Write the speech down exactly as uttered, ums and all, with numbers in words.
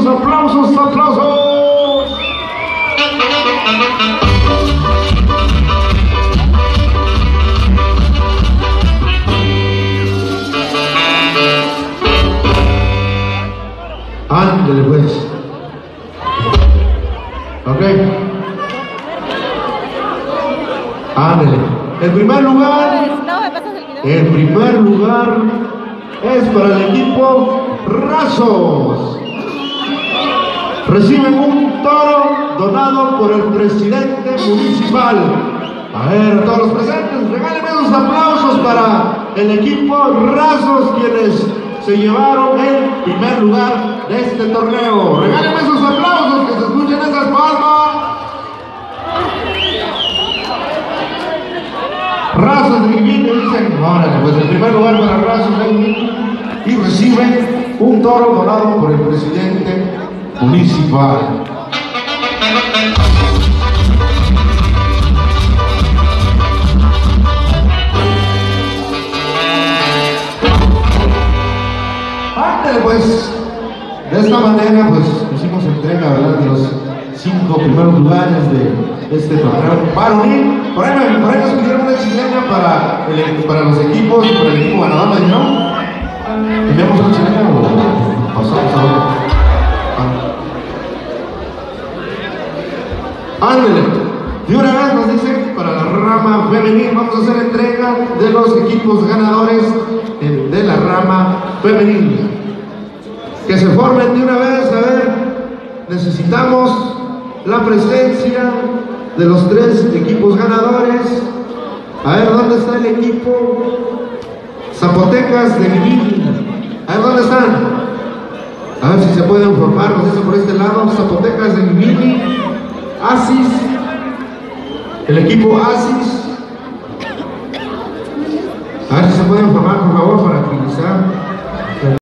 esos aplausos, aplausos. Ándale pues. Ok. Ándale. El primer lugar. El primer lugar es para el equipo Rasos. Reciben un toro donado por el presidente municipal. A ver, a todos los presentes, regálenme unos aplausos para el equipo Rasos, quienes se llevaron el primer lugar de este torneo. Regálenme esos aplausos, que se escuchen esas palmas. Rasos de Guimini, dicen, órale, pues el primer lugar para Rasos de Guimini, y reciben un toro donado por el presidente municipal. Pues de esta manera pues hicimos entrega, ¿verdad?, de los cinco primeros lugares de este torneo varonil. Por ahí, por ahí nos pidieron una chilena para, el, para los equipos, para el equipo ganador, ¿me dijeron? ¿Tenemos una chilena o pasamos a otro? Ah. Ándale. De una vez nos dicen, para la rama femenil vamos a hacer entrega de los equipos ganadores de la rama femenil. Que se formen de una vez. A ver, necesitamos la presencia de los tres equipos ganadores. A ver, ¿dónde está el equipo Zapotecas de Guimini? A ver, ¿dónde están? A ver si se pueden formar, nos dicen por este lado. Zapotecas de Guimini, Asis, el equipo Asis. A ver si se pueden formar, por favor, para agilizar.